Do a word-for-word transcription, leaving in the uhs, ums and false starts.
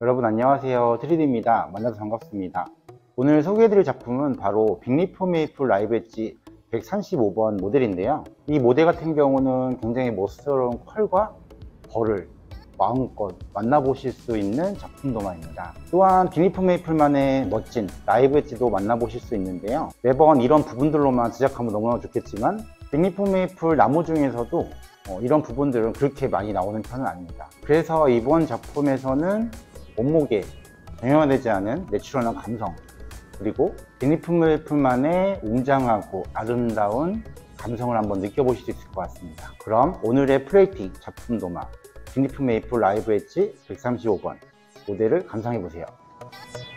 여러분 안녕하세요, 트리디입니다. 만나서 반갑습니다. 오늘 소개해드릴 작품은 바로 빅리프 메이플 라이브 엣지 백삼십오 번 모델인데요. 이 모델 같은 경우는 굉장히 멋스러운 컬과 벌을 마음껏 만나보실 수 있는 작품 도마입니다. 또한 빅리프 메이플만의 멋진 라이브 엣지도 만나보실 수 있는데요. 매번 이런 부분들로만 제작하면 너무나 좋겠지만 빅리프 메이플 나무 중에서도 어, 이런 부분들은 그렇게 많이 나오는 편은 아닙니다. 그래서 이번 작품에서는 원목에 정형화되지 않은 내추럴한 감성, 그리고 빅리프 메이플만의 웅장하고 아름다운 감성을 한번 느껴보실 수 있을 것 같습니다. 그럼 오늘의 플레이팅 작품 도마 빅리프 메이플 라이브 엣지 백삼십오 번 모델을 감상해 보세요.